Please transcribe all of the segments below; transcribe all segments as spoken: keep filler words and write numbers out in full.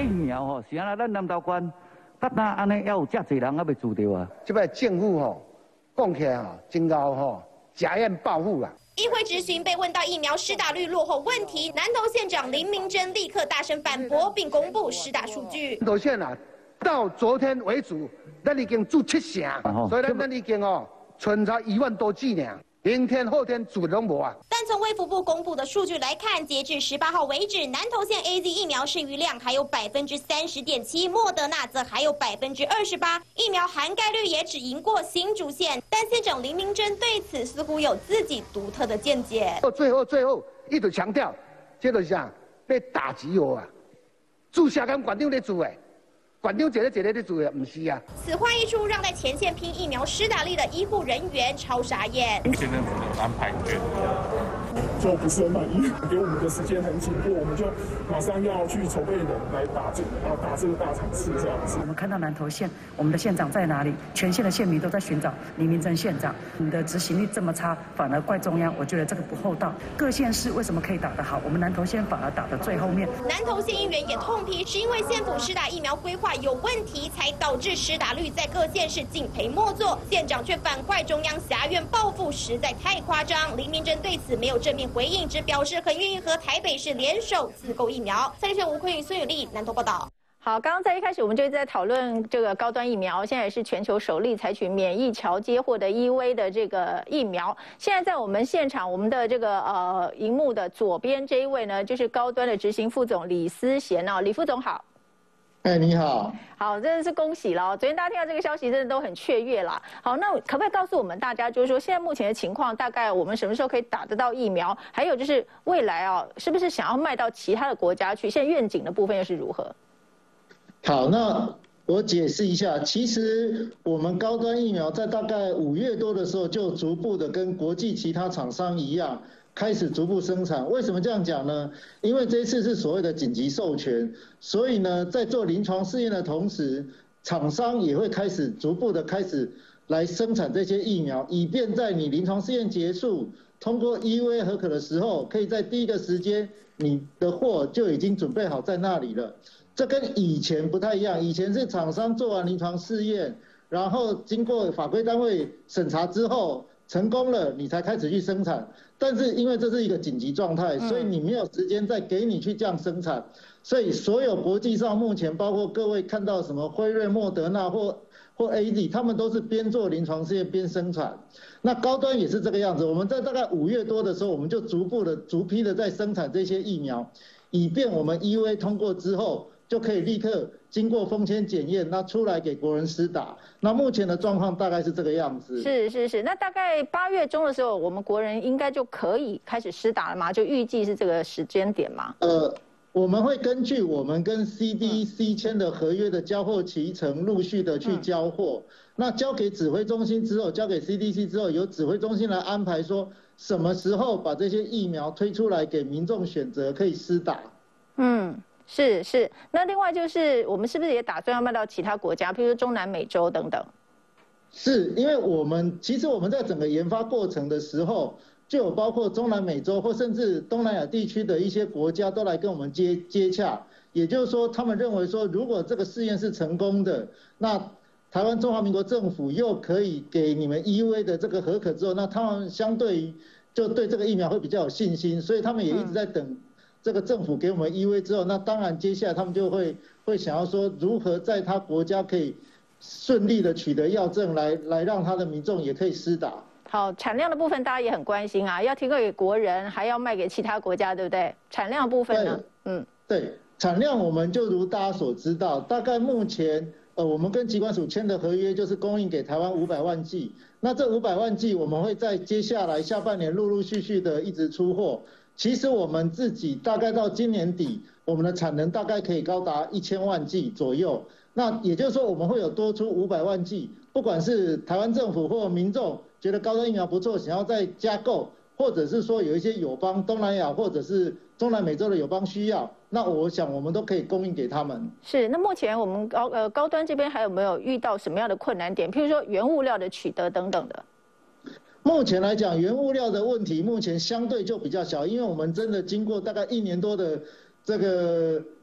苗吼，是安那咱南投县，搭那安尼还有遮侪人还未住着啊。 即摆政府吼讲起来吼，真够吼，假验报复啦。 议会质询被问到疫苗施打率落后问题，南投县长林明珍立刻大声反驳，并公布施打数据。 南投县啊，到昨天为止，咱已经注七成，所以咱咱已经哦，存才一万多剂呢。明天后天注拢无啊。 但从卫福部公布的数据来看，截至十八号为止，南投县 A Z 疫苗剩余量还有百分之三十点七，莫德纳则还有百分之二十八，疫苗涵盖率也只赢过新竹县。但县长林明珍对此似乎有自己独特的见解。 到最后最后一直强调，这就是啥？要打击我啊！注射跟馆长咧做诶。 馆长一个一个在做的，不是啊。 此话一出，让在前线拼疫苗施打力的医护人员超傻眼。 县政府有安排券， 就不是很满意，给我们的时间很紧迫，我们就马上要去筹备人来打这啊打这个大场次这样子。 我们看到南投县，我们的县长在哪里？全县的县民都在寻找林明珍县长。我们的执行力这么差，反而怪中央，我觉得这个不厚道。各县市为什么可以打得好，我们南投县反而打得最后面？ 南投县议员也痛批，是因为县府施打疫苗规划 有问题，才导致施打率在各县市敬陪末座。县长却反怪中央辖院报复，实在太夸张。林明珍对此没有正面回应，只表示很愿意和台北市联手自购疫苗。三立新闻吴坤宇、孙雨丽南投报道。 好，刚刚在一开始我们就一直在讨论这个高端疫苗，现在也是全球首例采取免疫桥接获得 E V 的这个疫苗。现在在我们现场，我们的这个呃荧幕的左边这一位呢，就是高端的执行副总李思贤哦，李副总好。 哎，你好， 好，真的是恭喜了。昨天大家听到这个消息，真的都很雀跃啦。好，那可不可以告诉我们大家，就是说现在目前的情况，大概我们什么时候可以打得到疫苗？还有就是未来啊，是不是想要卖到其他的国家去？现在愿景的部分又是如何？ 好，那我解释一下，其实我们高端疫苗在大概五月多的时候，就逐步的跟国际其他厂商一样。 开始逐步生产，为什么这样讲呢？因为这一次是所谓的紧急授权，所以呢，在做临床试验的同时，厂商也会开始逐步的开始来生产这些疫苗，以便在你临床试验结束，通过 E U A 核可的时候，可以在第一个时间，你的货就已经准备好在那里了。这跟以前不太一样，以前是厂商做完临床试验，然后经过法规单位审查之后。 成功了，你才开始去生产。但是因为这是一个紧急状态，所以你没有时间再给你去这样生产。所以所有国际上目前包括各位看到什么辉瑞、莫德纳或或 A Z， 他们都是边做临床试验边生产。那高端也是这个样子。我们在大概五月多的时候，我们就逐步的、逐批的在生产这些疫苗，以便我们 E U A 通过之后。 就可以立刻经过封签检验，那出来给国人施打。那目前的状况大概是这个样子。 是是是，那大概八月中的时候，我们国人应该就可以开始施打了吗？就预计是这个时间点吗？ 呃，我们会根据我们跟 C D C 签的合约的交货期程，陆续的去交货。嗯、那交给指挥中心之后，交给 C D C 之后，由指挥中心来安排说什么时候把这些疫苗推出来给民众选择，可以施打。 嗯。 是是，那另外就是我们是不是也打算要卖到其他国家，譬如说中南美洲等等？ 是因为我们其实我们在整个研发过程的时候，就有包括中南美洲或甚至东南亚地区的一些国家都来跟我们接接洽，也就是说，他们认为说，如果这个试验是成功的，那台湾中华民国政府又可以给你们 E U A 的这个核可之后，那他们相对于就对这个疫苗会比较有信心，所以他们也一直在等。嗯 这个政府给我们 E U A 之后，那当然接下来他们就会会想要说，如何在他国家可以顺利的取得药证来，来来让他的民众也可以施打。 好，产量的部分大家也很关心啊，要提供给国人，还要卖给其他国家，对不对？产量的部分呢？嗯， 对，产量我们就如大家所知道，大概目前呃我们跟疾管署签的合约就是供应给台湾五百万剂，那这五百万剂我们会在接下来下半年陆陆续续的一直出货。 其实我们自己大概到今年底，我们的产能大概可以高达一千万剂左右。那也就是说，我们会有多出五百万剂，不管是台湾政府或民众觉得高端疫苗不错，想要再加购，或者是说有一些友邦东南亚或者是中南美洲的友邦需要，那我想我们都可以供应给他们。 是，那目前我们高呃高端这边还有没有遇到什么样的困难点？譬如说原物料的取得等等的。 目前来讲，原物料的问题目前相对就比较小，因为我们真的经过大概一年多的这个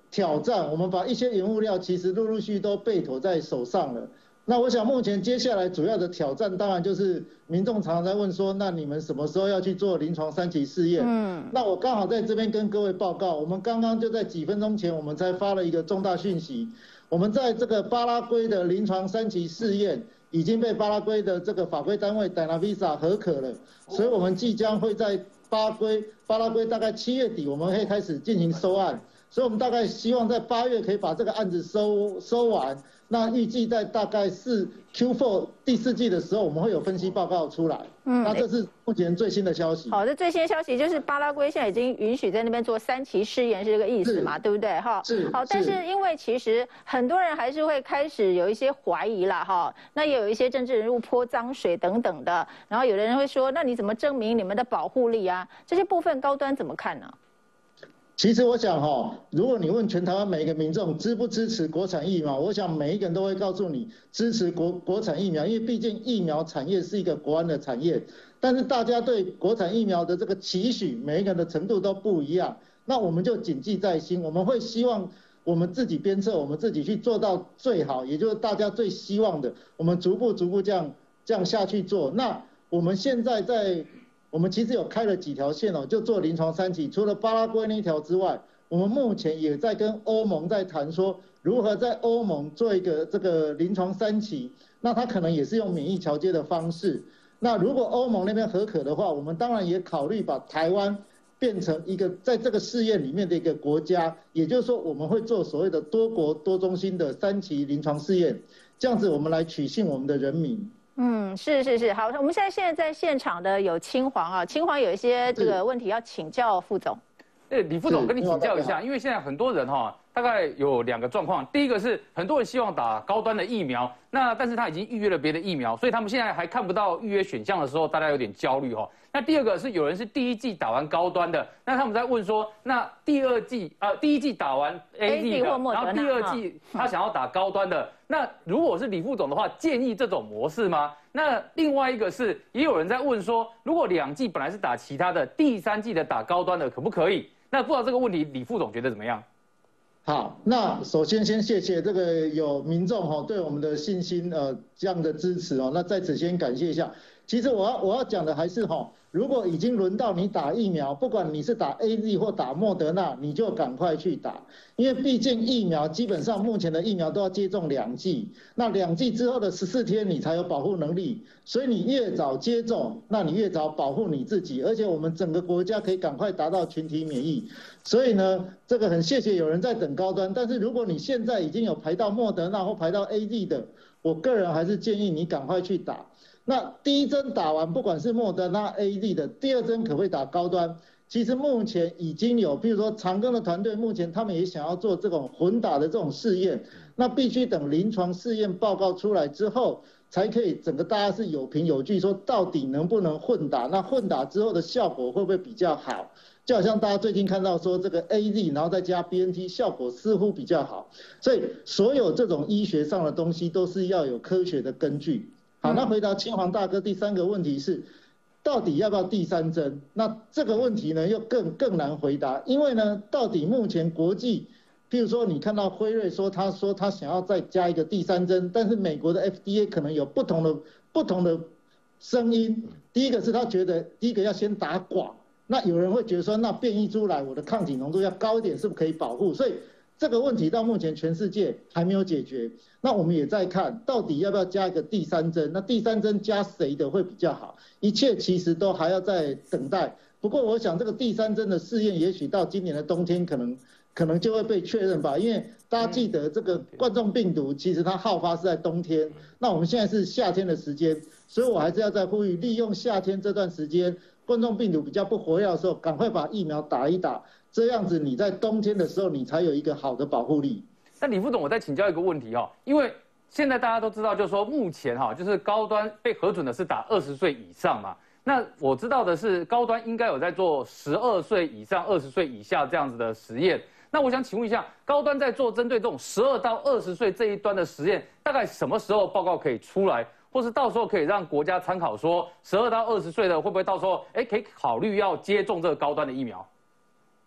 挑战，我们把一些原物料其实陆陆续续都备妥在手上了。那我想目前接下来主要的挑战，当然就是民众常常在问说，那你们什么时候要去做临床三期试验？嗯，那我刚好在这边跟各位报告，我们刚刚就在几分钟前，我们才发了一个重大讯息，我们在这个巴拉圭的临床三期试验已经被巴拉圭的这个法规单位 Dynavisa 核可了，所以我们即将会在巴圭巴拉圭大概七月底，我们会开始进行收案。所以我们大概希望在八月可以把这个案子收收完，那预计在大概是 Q 四 第四季的时候，我们会有分析报告出来。嗯，那这是目前最新的消息。 好的，最新的消息就是巴拉圭现在已经允许在那边做三期试验，是这个意思嘛？对不对？哈， 是。 好，但是因为其实很多人还是会开始有一些怀疑啦，哈，那也有一些政治人物泼脏水等等的，然后有的人会说，那你怎么证明你们的保护力啊？这些部分高端怎么看呢？ 其实我想哈，如果你问全台湾每一个民众支不支持国产疫苗，我想每一个人都会告诉你支持国国产疫苗，因为毕竟疫苗产业是一个国安的产业。但是大家对国产疫苗的这个期许，每一个人的程度都不一样。那我们就谨记在心，我们会希望我们自己鞭策，我们自己去做到最好，也就是大家最希望的，我们逐步逐步这样这样下去做。那我们现在在。我们其实有开了几条线哦，就做临床三期。除了巴拉圭那一条之外，我们目前也在跟欧盟在谈说，如何在欧盟做一个这个临床三期。那它可能也是用免疫桥接的方式。那如果欧盟那边核可的话，我们当然也考虑把台湾变成一个在这个试验里面的一个国家。也就是说，我们会做所谓的多国多中心的三期临床试验，这样子我们来取信我们的人民。 嗯，是是是，好，我们现在现在在现场的有青黄啊，青黄有一些这个问题要请教副总。 对，李副总跟你请教一下，因为现在很多人哈，大概有两个状况，第一个是很多人希望打高端的疫苗，那但是他已经预约了别的疫苗，所以他们现在还看不到预约选项的时候，大家有点焦虑哈。那第二个是有人是第一剂打完高端的，那他们在问说，那第二剂呃第一剂打完 A Z 的，然后第二剂他想要打高端的，那如果是李副总的话，建议这种模式吗？那另外一个是也有人在问说，如果两剂本来是打其他的，第三剂的打高端的可不可以？那不知道这个问题，李副总觉得怎么样？ 好，那首先先谢谢这个有民众哈对我们的信心呃这样的支持哦，那在此先感谢一下。其实我要我要讲的还是哈，如果已经轮到你打疫苗，不管你是打 A Z 或打莫德纳，你就赶快去打，因为毕竟疫苗基本上目前的疫苗都要接种两剂，那两剂之后的十四天你才有保护能力，所以你越早接种，那你越早保护你自己，而且我们整个国家可以赶快达到群体免疫。所以呢，这个很谢谢有人在等高端，但是如果你现在已经有排到莫德纳或排到 A Z 的，我个人还是建议你赶快去打。那第一针打完，不管是莫德纳 A Z 的，第二针可不可以打高端？其实目前已经有，比如说长庚的团队，目前他们也想要做这种混打的这种试验，那必须等临床试验报告出来之后，才可以整个大家是有凭有据，说到底能不能混打？那混打之后的效果会不会比较好？就好像大家最近看到说这个 A Z， 然后再加 B N T， 效果似乎比较好。所以所有这种医学上的东西都是要有科学的根据。好，那回答青黄大哥第三个问题是，到底要不要第三针？那这个问题呢又更更难回答，因为呢，到底目前国际，譬如说你看到辉瑞说他说他想要再加一个第三针，但是美国的 F D A 可能有不同的不同的声音。第一个是他觉得第一个要先打广，那有人会觉得说，那变异株来我的抗体浓度要高一点，是不是可以保护？所以这个问题到目前全世界还没有解决。那我们也在看到底要不要加一个第三针，那第三针加谁的会比较好？一切其实都还要在等待。不过我想这个第三针的试验，也许到今年的冬天可能可能就会被确认吧，因为大家记得这个冠状病毒其实它好发是在冬天，那我们现在是夏天的时间，所以我还是要再呼吁，利用夏天这段时间冠状病毒比较不活跃的时候，赶快把疫苗打一打，这样子你在冬天的时候你才有一个好的保护力。 那李副总，我再请教一个问题哦，因为现在大家都知道，就是说目前哈，就是高端被核准的是打二十岁以上嘛。那我知道的是，高端应该有在做十二岁以上、二十岁以下这样子的实验。那我想请问一下，高端在做针对这种十二到二十岁这一端的实验，大概什么时候报告可以出来，或是到时候可以让国家参考说，十二到二十岁的会不会到时候哎可以考虑要接种这个高端的疫苗？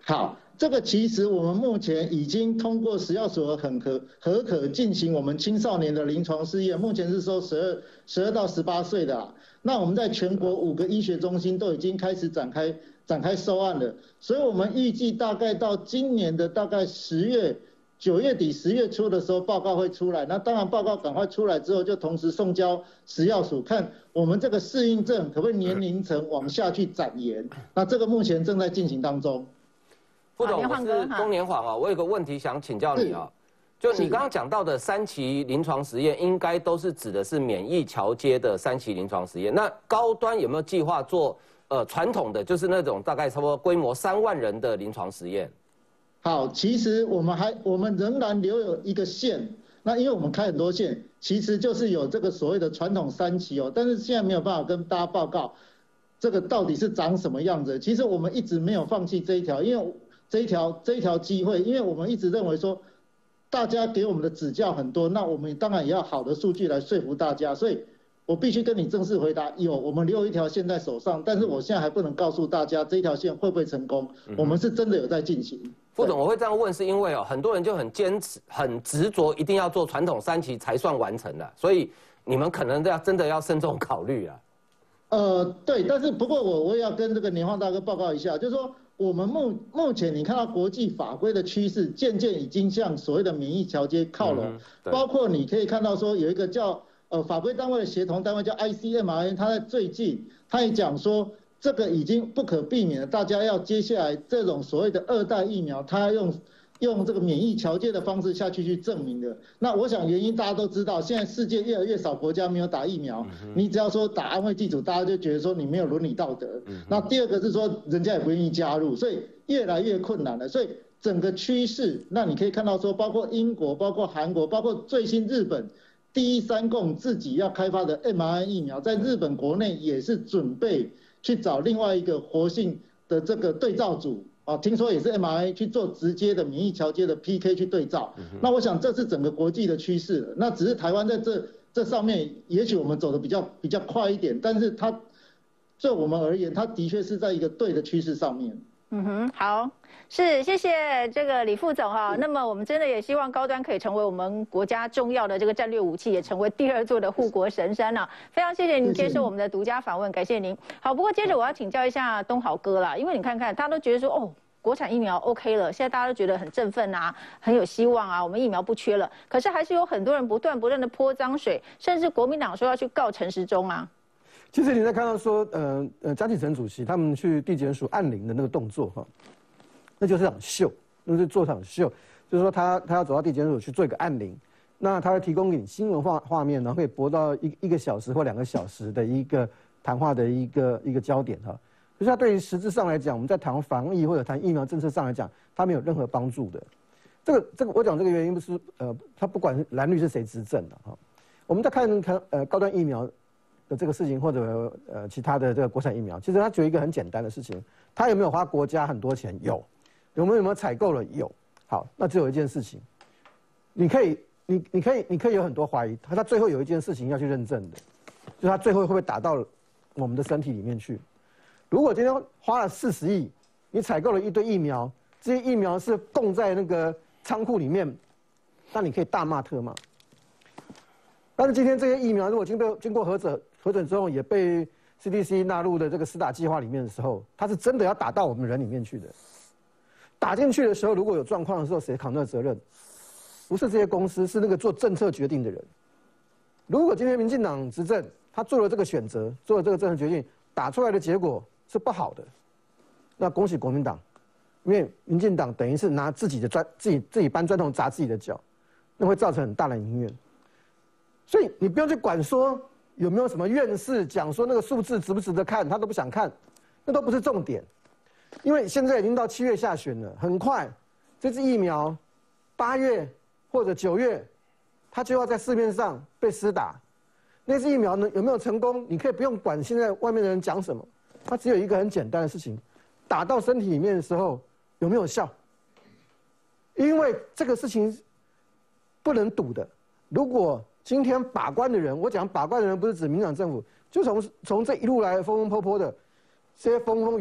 好，这个其实我们目前已经通过食药署很合合可进行我们青少年的临床试验，目前是说十二十二到十八岁的、啊。那我们在全国五个医学中心都已经开始展开展开收案了，所以我们预计大概到今年的大概十月、九月底、十月初的时候报告会出来。那当然报告赶快出来之后，就同时送交食药署，看我们这个适应症可不可以年龄层往下去展延。那这个目前正在进行当中。 副总，我是中年晃啊，我有个问题想请教你啊。就你刚刚讲到的三期临床实验，应该都是指的是免疫桥接的三期临床实验。那高端有没有计划做呃传统的，就是那种大概差不多规模三万人的临床实验？ 好，其实我们还我们仍然留有一个线，那因为我们开很多线，其实就是有这个所谓的传统三期哦，但是现在没有办法跟大家报告这个到底是长什么样子。其实我们一直没有放弃这一条，因为这一条这一条机会，因为我们一直认为说。大家给我们的指教很多，那我们当然也要好的数据来说服大家，所以我必须跟你正式回答，有我们留一条线在手上，但是我现在还不能告诉大家这一条线会不会成功，我们是真的有在进行。 副总，我会这样问是因为哦，很多人就很坚持、很执着，一定要做传统三期才算完成的，所以你们可能要真的要慎重考虑啊。 呃，对，但是不过我我也要跟这个年晃大哥报告一下，就是说。我们目目前你看到国际法规的趋势，渐渐已经向所谓的免疫桥接靠拢，嗯、包括你可以看到说有一个叫呃法规单位的协同单位叫 I C M R N， 它在最近它也讲说这个已经不可避免了，大家要接下来这种所谓的二代疫苗，它要用用这个免疫桥接的方式下去去证明的。那我想原因大家都知道，现在世界越来越少国家没有打疫苗，嗯、你只要说打安慰剂组，大家就觉得说你没有伦理道德。嗯、那第二个是说人家也不愿意加入，所以越来越困难了。所以整个趋势，那你可以看到说，包括英国、包括韩国、包括最新日本，第一三共自己要开发的 M R N A 疫苗，在日本国内也是准备去找另外一个活性的这个对照组。啊，听说也是 M R N A 去做直接的免疫桥接的 P K 去对照，嗯、那我想这是整个国际的趋势了。那只是台湾在这这上面，也许我们走的比较比较快一点，但是它对我们而言，它的确是在一个对的趋势上面。 嗯哼，好，是谢谢这个李副总哈。那么我们真的也希望高端可以成为我们国家重要的这个战略武器，也成为第二座的护国神山啊！非常谢谢您接受我们的独家访问，感谢您。好，不过接着我要请教一下东豪哥啦，因为你看看，大家都觉得说哦。国产疫苗 OK 了，现在大家都觉得很振奋啊，很有希望啊，我们疫苗不缺了。可是还是有很多人不断不断的泼脏水，甚至国民党说要去告陈时中啊。 其实你在看到说，呃呃，江启臣主席他们去地检署按铃的那个动作哈，那就是场秀，那是做场秀，就是说他他要走到地检署去做一个按铃，那他会提供给你新闻画画面，然后可以播到一一个小时或两个小时的一个谈话的一个一个焦点哈。可是它对于实质上来讲，我们在谈防疫或者谈疫苗政策上来讲，它没有任何帮助的。这个这个我讲这个原因不是呃，它不管蓝绿是谁执政的哈。我们在看看呃高端疫苗的这个事情，或者呃其他的这个国产疫苗，其实它只有一个很简单的事情，它有没有花国家很多钱？有。有没有有没有采购了？有。好，那只有一件事情，你可以你你可以你可以有很多怀疑，它它最后有一件事情要去认证的，就是它最后会不会打到我们的身体里面去？如果今天花了四十亿，你采购了一堆疫苗，这些疫苗是供在那个仓库里面，那你可以大骂特骂。但是今天这些疫苗如果经过经过核准核准之后，也被 C D C 纳入的这个施打计划里面的时候，它是真的要打到我们人里面去的。打进去的时候，如果有状况的时候，谁扛那个责任？不是这些公司，是那个做政策决定的人。如果今天民进党执政，他做了这个选择，做了这个政策决定，打出来的结果是不好的，那恭喜国民党，因为民进党等于是拿自己的砖自己自己搬砖头砸自己的脚，那会造成很大的民怨。所以你不用去管说有没有什么院士讲说那个数字值不值得看，他都不想看，那都不是重点。因为现在已经到七月下旬了，很快这支疫苗八月或者九月，它就要在市面上被施打。那支疫苗呢有没有成功？你可以不用管现在外面的人讲什么，它只有一个很简单的事情：打到身体里面的时候有没有效？因为这个事情不能赌的。如果今天把关的人，我讲把关的人不是指民进党政府，就从从这一路来风风波波的这些风风雨雨，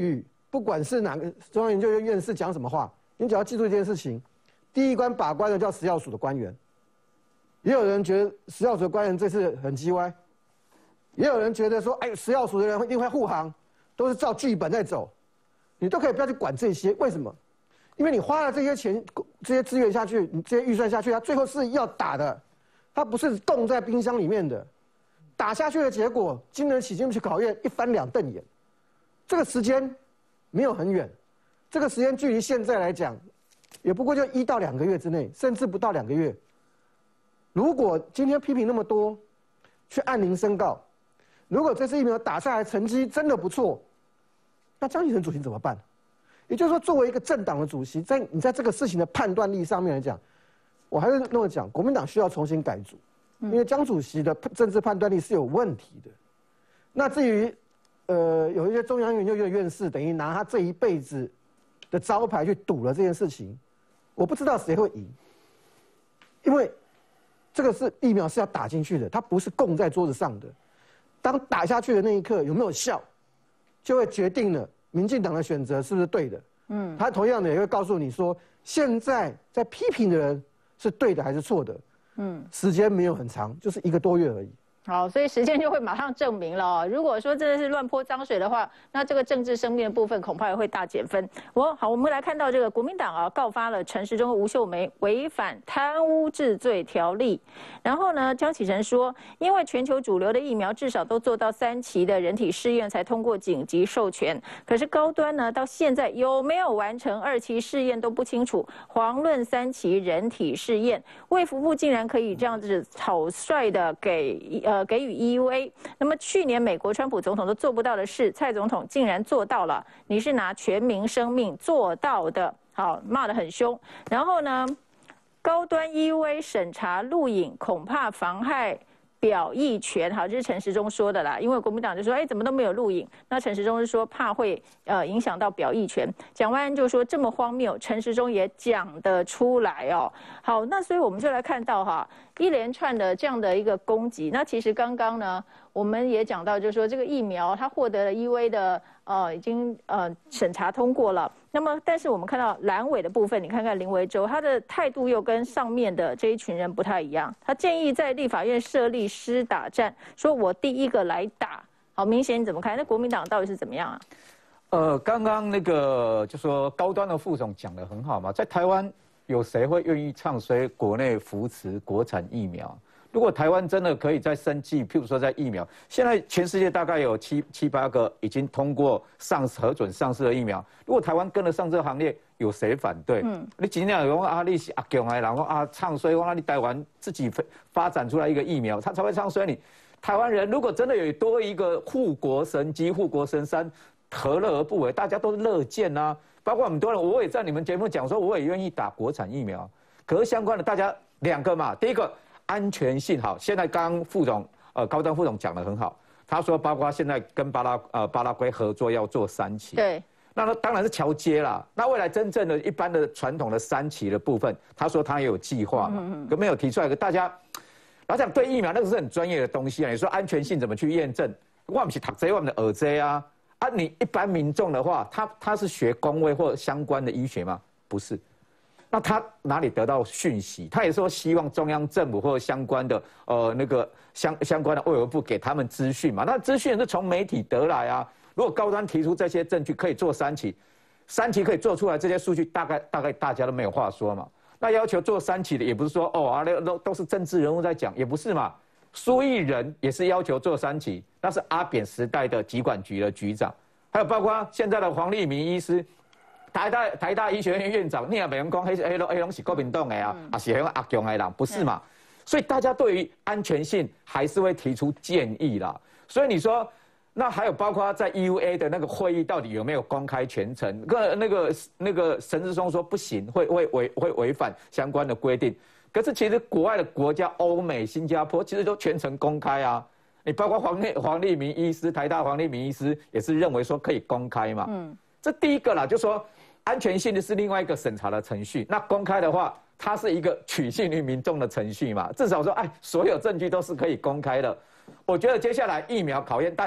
不管是哪个中央研究院院士讲什么话，你只要记住一件事情：第一关把关的叫食药署的官员。也有人觉得食药署的官员这次很叽歪，也有人觉得说，哎，食药署的人一定会护航，都是照剧本在走，你都可以不要去管这些。为什么？因为你花了这些钱、这些资源下去，你这些预算下去，它最后是要打的，它不是冻在冰箱里面的。打下去的结果，经得起经不起考验，一翻两瞪眼。这个时间没有很远，这个时间距离现在来讲，也不过就一到两个月之内，甚至不到两个月。如果今天批评那么多，去按铃申告，如果这次疫苗打下来成绩真的不错，那江启臣主席怎么办？也就是说，作为一个政党的主席，在你在这个事情的判断力上面来讲，我还是那么讲，国民党需要重新改组，因为江主席的政治判断力是有问题的。那至于呃有一些中央研究院院士，等于拿他这一辈子的招牌去赌了这件事情，我不知道谁会赢，因为这个是疫苗是要打进去的，它不是供在桌子上的。当打下去的那一刻有没有效，就会决定了民进党的选择是不是对的。嗯，他同样的也会告诉你说，现在在批评的人是对的还是错的。嗯，时间没有很长，就是一个多月而已。 好，所以时间就会马上证明了哦。如果说真的是乱泼脏水的话，那这个政治生命的部分恐怕也会大减分。我好，我们来看到这个国民党啊告发了陈时中、吴秀梅违反贪污治罪条例。然后呢，江启臣说，因为全球主流的疫苗至少都做到三期的人体试验才通过紧急授权，可是高端呢到现在有没有完成二期试验都不清楚，遑论三期人体试验，卫福部竟然可以这样子草率的给呃。给予 E U A， 那么去年美国川普总统都做不到的事，蔡总统竟然做到了。你是拿全民生命做到的，好，骂得很凶。然后呢，高端 E U A 审查录影，恐怕妨害表意权。好，这是陈时中说的啦。因为国民党就说，哎，怎么都没有录影？那陈时中是说怕会呃影响到表意权。蒋万安就说这么荒谬，陈时中也讲得出来哦。好，那所以我们就来看到哈。一连串的这样的一个攻击，那其实刚刚呢，我们也讲到，就是说这个疫苗它获得了 E U A 的呃已经呃审查通过了。那么，但是我们看到蓝委的部分，你看看林维洲，他的态度又跟上面的这一群人不太一样。他建议在立法院设立施打站，说我第一个来打。好，明显你怎么看？那国民党到底是怎么样啊？ 呃，刚刚那个就说高端的副总讲得很好嘛，在台湾。有谁会愿意唱衰国内扶持国产疫苗？如果台湾真的可以在生技，譬如说在疫苗，现在全世界大概有七七八个已经通过上核准上市的疫苗，如果台湾跟得上这个行列，有谁反对？嗯，你尽量有啊，你是阿强的，然后啊唱衰，我你台湾自己发展出来一个疫苗，他才会唱衰你。台湾人如果真的有多一个护国神机、护国神山，何乐而不为？大家都乐见啊。包括很多人，我也在你们节目讲说，我也愿意打国产疫苗。可是相关的，大家两个嘛，第一个安全性好。现在刚刚副总呃高端副总讲得很好，他说包括现在跟巴拉呃巴拉圭合作要做三期， 对， 那当然是桥接啦。那未来真正的一般的传统的三期的部分，他说他也有计划嘛，可没有提出来。可大家老讲对疫苗那个是很专业的东西啊，你说安全性怎么去验证？我们是读这，我们的耳这啊。啊，你一般民众的话，他他是学公卫或相关的医学吗？不是，那他哪里得到讯息？他也说希望中央政府或相关的呃那个相相关的卫福部给他们资讯嘛。那资讯是从媒体得来啊。如果高端提出这些证据，可以做三期，三期可以做出来这些数据，大概大概大家都没有话说嘛。那要求做三期的，也不是说哦啊那都都是政治人物在讲，也不是嘛。苏益仁也是要求做三期，那是阿扁时代的疾管局的局长，还有包括现在的黄立民医师，台大台大医学院院长，你也没人讲，黑黑黑拢是国民党的啊，啊是黑阿强的人，不是嘛？所以大家对于安全性还是会提出建议啦。所以你说，那还有包括在 E U A 的那个会议到底有没有公开全程？个那个那个陈志松说不行，会会违会违反相关的规定。可是其实国外的国家，欧美、新加坡其实都全程公开啊。你包括黄立黄立民医师，台大黄立民医师也是认为说可以公开嘛。嗯，这第一个啦，就说安全性的是另外一个审查的程序。那公开的话，它是一个取信于民众的程序嘛。至少说，哎，所有证据都是可以公开的。我觉得接下来疫苗考验，大家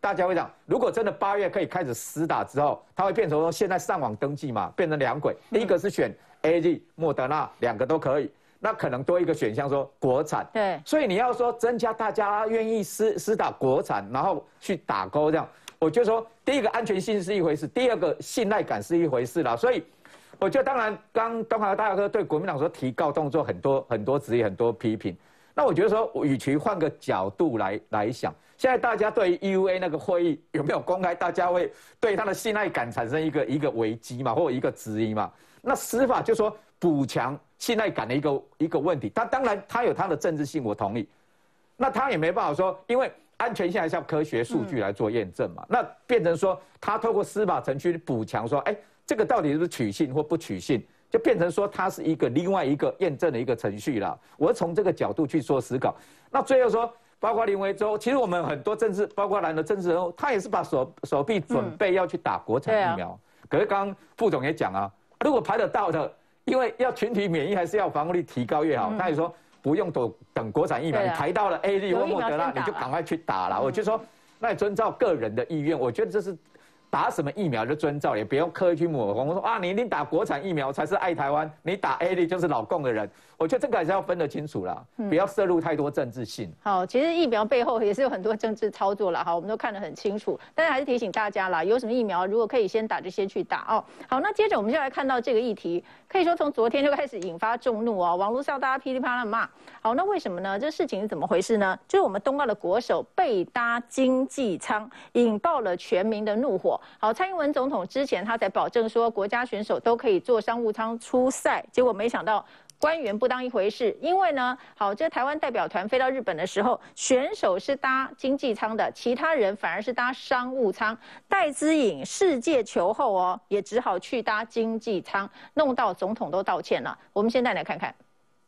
大家会讲，如果真的八月可以开始施打之后，它会变成说现在上网登记嘛，变成两轨，第一个是选 A Z、莫德纳，两个都可以。那可能多一个选项说国产， 对， 所以你要说增加大家愿意施施打国产，然后去打勾这样，我就说第一个安全性是一回事，第二个信赖感是一回事啦。所以我觉得当然，刚东华大哥对国民党说提告动作很多很多质疑很多批评，那我觉得说，与其换个角度来来想，现在大家对于 E U A 那个会议有没有公开，大家会对他的信赖感产生一个一个危机嘛，或者一个质疑嘛？那司法就说补强信赖感的一个一个问题，他当然他有他的政治性，我同意。那他也没办法说，因为安全性还是要科学数据来做验证嘛。嗯、那变成说，他透过司法程序补强说，哎，这个到底是不是取信或不取信，就变成说它是一个另外一个验证的一个程序啦。我是从这个角度去做思考。那最后说，包括林维洲，其实我们很多政治，包括蓝的政治人物，他也是把手手臂准备要去打国产疫苗。嗯啊、可是刚刚副总也讲啊，如果排得到的。因为要群体免疫，还是要防护力提高越好。嗯、他也说不用等等国产疫苗，你排到了 A Z 或莫德纳，你就赶快去打了。嗯、我就说，那你遵照个人的意愿，我觉得这是打什么疫苗就遵照，也不用刻意去抹红。我说啊，你一定打国产疫苗才是爱台湾，你打 A Z 就是老共的人。我觉得这个还是要分得清楚啦，嗯、不要摄入太多政治性。 好，其实疫苗背后也是有很多政治操作啦，好，我们都看得很清楚。但是还是提醒大家啦，有什么疫苗如果可以先打就先去打哦。好，那接着我们就来看到这个议题，可以说从昨天就开始引发众怒哦，网络上大家噼里啪啦骂。好，那为什么呢？这事情是怎么回事呢？就是我们冬奥的国手被搭经济舱，引爆了全民的怒火。好，蔡英文总统之前他才保证说国家选手都可以坐商务舱出赛，结果没想到。官员不当一回事，因为呢，好，这台湾代表团飞到日本的时候，选手是搭经济舱的，其他人反而是搭商务舱。戴资颖世界球后哦，也只好去搭经济舱，弄到总统都道歉了。我们现在来看看。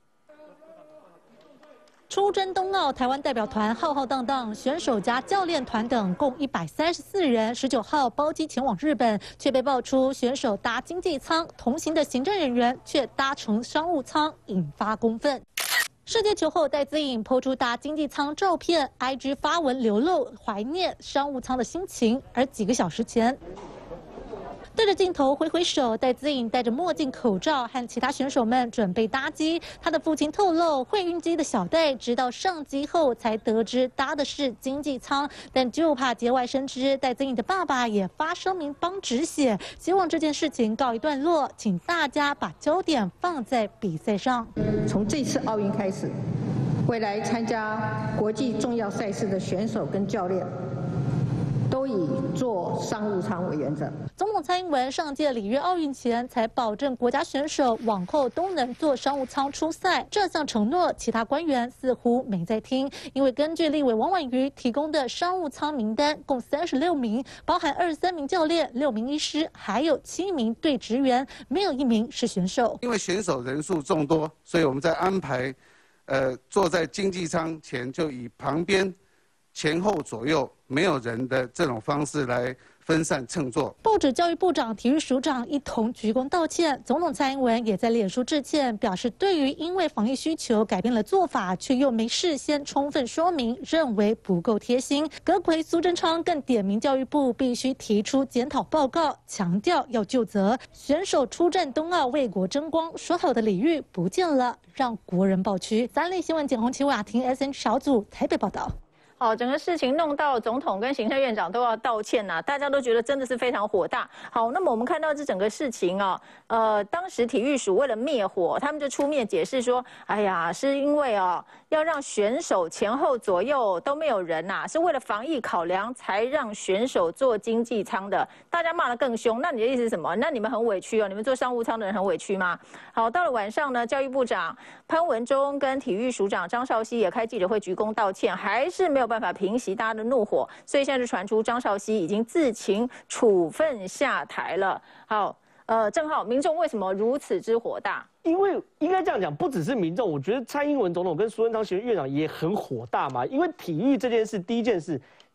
出征冬奥，台湾代表团浩浩荡荡，选手加教练团等共一百三十四人，十九号包机前往日本，却被爆出选手搭经济舱，同行的行政人员却搭乘商务舱，引发公愤。世界球后戴资颖抛出搭经济舱照片 ，I G 发文流露怀念商务舱的心情，而几个小时前。对着镜头挥挥手，戴资颖戴着墨镜、口罩，和其他选手们准备搭机。他的父亲透露，会晕机的小戴直到上机后才得知搭的是经济舱，但就怕节外生枝，戴资颖的爸爸也发声明帮止血，希望这件事情告一段落，请大家把焦点放在比赛上。 从这次奥运开始，未来参加国际重要赛事的选手跟教练。都以坐商务舱为原则。 总统蔡英文上届里约奥运前才保证国家选手往后都能坐商务舱出赛，这项承诺其他官员似乎没在听。因为根据立委王婉瑜提供的商务舱名单，共三十六名，包含二十三名教练、六名医师，还有七名队职员，没有一名是选手。 因为选手人数众多，所以我们在安排，呃，坐在经济舱前就以旁边。前后左右没有人的这种方式来分散乘坐。 不止教育部长、体育署长一同鞠躬道歉，总统蔡英文也在脸书致歉，表示对于因为防疫需求改变了做法，却又没事先充分说明，认为不够贴心。阁揆苏贞昌更点名教育部必须提出检讨报告，强调要究责。选手出战冬奥为国争光，说好的礼遇不见了，让国人爆屈。三立新闻简宏、齐雅婷 S N 小组台北报道。 好，整个事情弄到总统跟行政院长都要道歉呐、啊，大家都觉得真的是非常火大。好，那么我们看到这整个事情啊，呃，当时体育署为了灭火，他们就出面解释说，哎呀，是因为啊，要让选手前后左右都没有人呐、啊，是为了防疫考量才让选手坐经济舱的。大家骂得更凶，那你的意思是什么？那你们很委屈哦，你们坐商务舱的人很委屈吗？好，到了晚上呢，教育部长潘文忠跟体育署长张少熙也开记者会鞠躬道歉，还是没有办法平息大家的怒火，所以现在就传出张少熙已经自请处分下台了。好，呃，正好民众为什么如此之火大？ 因为应该这样讲，不只是民众，我觉得蔡英文总统跟苏贞昌行政院长也很火大嘛。因为体育这件事，第一件事，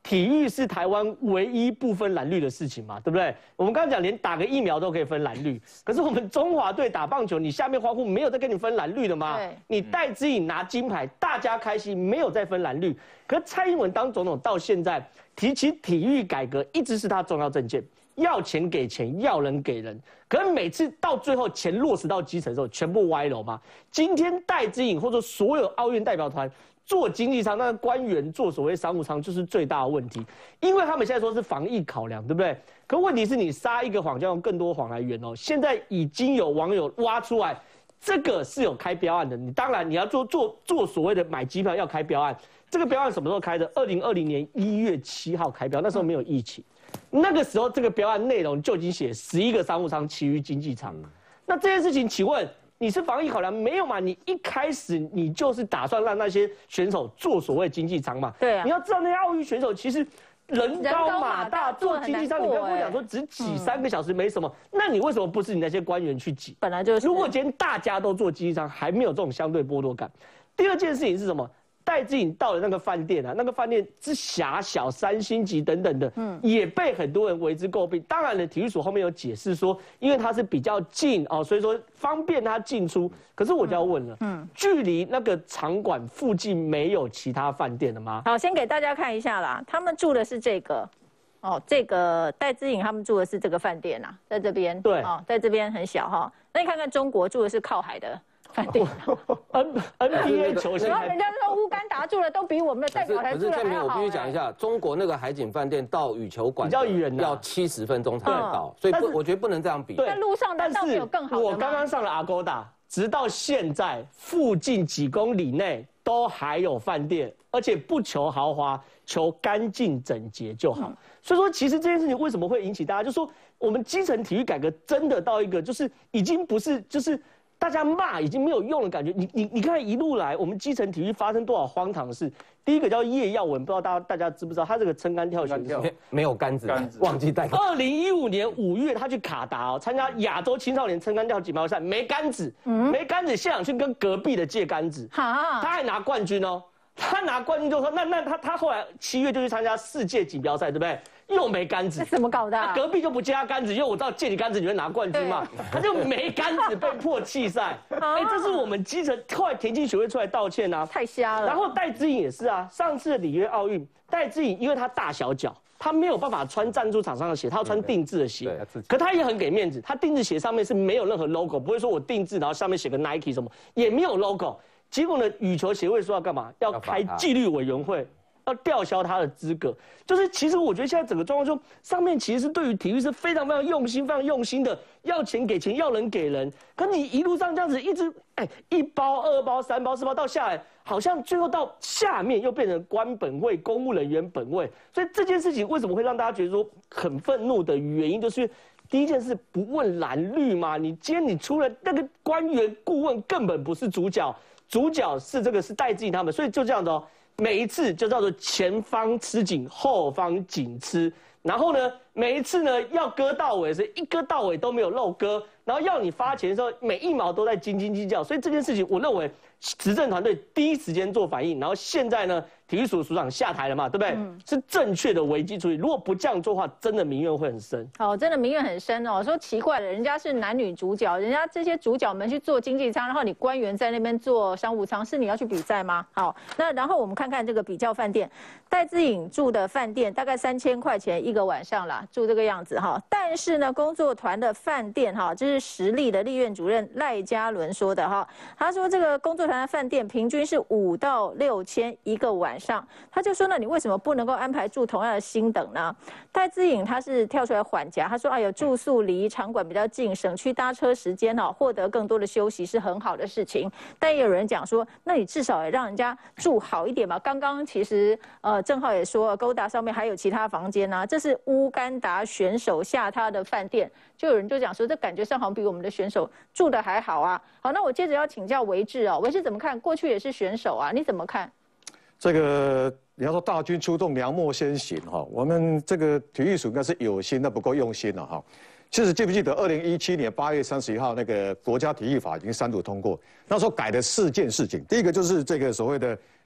体育是台湾唯一不分蓝绿的事情嘛，对不对？我们刚刚讲连打个疫苗都可以分蓝绿，可是我们中华队打棒球，你下面欢呼没有在跟你分蓝绿的吗？ 对， 你戴资颖拿金牌，大家开心，没有再分蓝绿。可是蔡英文当总统到现在，提起体育改革一直是他重要政见，要钱给钱，要人给人。可是每次到最后钱落实到基层的时候，全部歪楼嘛。今天戴资颖或者所有奥运代表团。做经济舱，那个官员做所谓商务舱就是最大的问题，因为他们现在说是防疫考量，对不对？可问题是你撒一个谎，就用更多谎来圆哦。现在已经有网友挖出来，这个是有开标案的。你当然你要做做做所谓的买机票要开标案，这个标案什么时候开的？二零二零年一月七号开标，那时候没有疫情，那个时候这个标案内容就已经写十一个商务舱，其余经济舱。那这件事情，请问？你是防疫考量没有嘛？你一开始你就是打算让那些选手做所谓经济舱嘛？ 对啊。 你要知道那些奥运选手其实人高马大，做经济舱，你不要跟我讲说只挤三个小时没什么，那你为什么不是你那些官员去挤？ 本来就是。 如果今天大家都做经济舱，还没有这种相对剥夺感。第二件事情是什么？戴资颖到了那个饭店啊，那个饭店之狭小、三星级等等的，嗯，也被很多人为之诟病。当然了，体育署后面有解释说，因为它是比较近哦，所以说方便他进出。可是我就要问了，嗯，距离那个场馆附近没有其他饭店了吗？ 好，先给大家看一下啦，他们住的是这个，哦，这个戴资颖他们住的是这个饭店啊，在这边， 对， 哦，在这边很小哈。那你看看中国住的是靠海的。饭店 ，N N B A 球星， 然后人家说乌干达住的都比我们的代表团住的还要好。 我必须讲一下，中国那个海景饭店到羽球馆比较远， 要七十分钟才能到，所以不，我觉得不能这样比。 在路上难道没有更好的吗？ 我刚刚上了 Agoda， 直到现在附近几公里内都还有饭店，而且不求豪华，求干净整洁就好。所以说，其实这件事情为什么会引起大家，就说我们基层体育改革真的到一个就是已经不是就是。大家骂已经没有用的感觉，你你你看一路来，我们基层体育发生多少荒唐事？第一个叫叶耀文，不知道大家大家知不知道？他这个撑杆跳选手没有杆子，忘记带。 二零一五年五月，他去卡达哦，参加亚洲青少年撑杆跳锦标赛，没杆子，嗯、没杆子，现场去跟隔壁的借杆子，他还拿冠军哦。他拿冠军就说，那那他他后来七月就去参加世界锦标赛，对不对？又没杆子， 怎么搞的、啊？ 他隔壁就不借他杆子，因为我知道借你杆子你会拿冠军嘛，他就没杆子被迫弃赛。哎、欸，这是我们基层，后来田径协会出来道歉啊， 太瞎了。 然后戴资颖也是啊，上次的里约奥运，戴资颖因为他大小脚，他没有办法穿赞助厂商的鞋，他要穿定制的鞋。可他也很给面子，他定制鞋上面是没有任何 logo， 不会说我定制然后上面写个 Nike 什么，也没有 logo。结果呢，羽球协会说要干嘛？要开纪律委员会。要吊销他的资格，就是其实我觉得现在整个状况就上面其实是对于体育是非常非常用心、非常用心的，要钱给钱，要人给人。可你一路上这样子一直哎一包、二包、三包、四包到下来，好像最后到下面又变成官本位、公务人员本位。所以这件事情为什么会让大家觉得说很愤怒的原因，就是第一件事不问蓝绿嘛，你今天你出了那个官员顾问根本不是主角，主角是这个是戴资颖他们，所以就这样的哦。每一次就叫做前方吃紧，后方紧吃。然后呢，每一次呢要割到尾是一割到尾都没有漏割，然后要你发钱的时候，每一毛都在斤斤计较。所以这件事情，我认为执政团队第一时间做反应，然后现在呢，体育署署长下台了嘛，对不对？嗯、是正确的危机处理。如果不这样做的话，真的民怨会很深。 哦，真的民怨很深哦。说奇怪了，人家是男女主角，人家这些主角们去做经济舱，然后你官员在那边做商务舱，是你要去比赛吗？好，那然后我们看看这个比较饭店，戴资颖住的饭店大概三千块钱一个晚上啦，住这个样子哈。但是呢，工作团的饭店哈，这是实力的立院主任赖嘉伦说的哈，他说这个工作团的饭店平均是五到六千一个晚上，他就说呢，你为什么不能够安排住同样的星等呢？戴资颖他是跳出来缓颊，他说哎呦，住宿离场馆比较近，省去搭车时间哦，获得更多的休息是很好的事情。但也有人讲说，那你至少也让人家住好一点嘛。刚刚其实呃郑浩也说，勾达上面还有其他房间啊，这是乌干达选手下榻的饭店，就有人就讲说，这感觉上好像比我们的选手住的还好啊。好，那我接着要请教维志哦，维志怎么看？过去也是选手啊，你怎么看？ 这个你要说大军出动，良末先行哈，我们这个体育署应该是有心，但不够用心了哈。其实记不记得二零一七年八月三十一号那个国家体育法已经三读通过，那时候改了四件事情，第一个就是这个所谓的